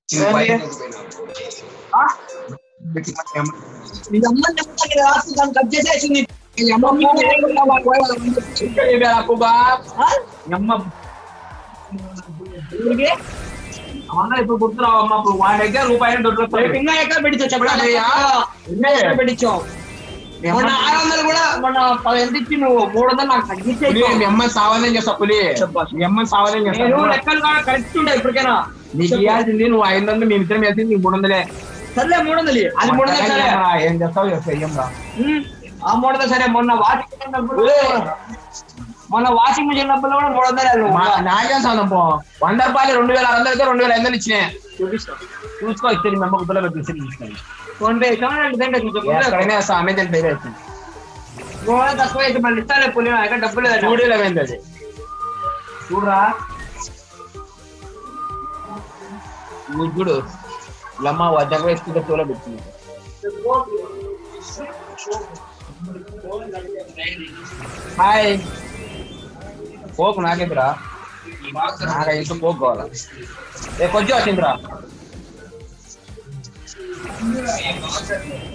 cut చేసేసింది ఇప్పుడు గుర్తురావమ్మా ఇప్పుడు వాడి దగ్గర రూపాయలు దొడ్లు ఇంకా ఎక్కడ పెట్టించావు పెట్టించావు మొన్న 600 కూడా మొన్న ఎంత ఇచ్చి నువ్వు 300 నాకు తగ్గించే మీ అమ్మ సావనం చేస్తా పులి మీ అమ్మ సావనం చేస్తా లెక్కలు కరెక్ట్ ఉంటాయి ఇప్పటికైనా నీకు ఇవ్వాల్సింది నువ్వు 500 మేము ఇద్దరం వేసింది నీకు 300 సర్లే 300 అది 300 సరే ఏం చేస్తావు చేస్తా ఏం రా ఆ 300 సరే మొన్న వాషింగ్ మిషన్ డబ్బులు కూడా 300 నాకేం సాధం పో 100 రూపాయలు 2600 అయితే 2500 ఇచ్చినాయి చూసుకో ఇస్తే మీ అమ్మ గుడ్డలో తీసుకుని ఫోన్ పే అమెజాన్ పే అవుతుంది తక్కువ అయితే మళ్ళీ ఇస్తాలే పులి డబ్బులు లేదు చూడలే అది చూడరా చూడు లమ్మ వద్దకు వేసుకుంటే తోల పెట్టింది హాయ్ పోకు నాకేంద్రా నాకు ఇంట్లో పోకు కావాలా కొంచెం వచ్చిందిరా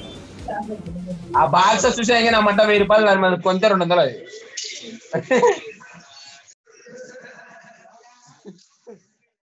ఆ బాక్స్ చూసా నా మంట 1000 రూపాయలు కొంత 200 అది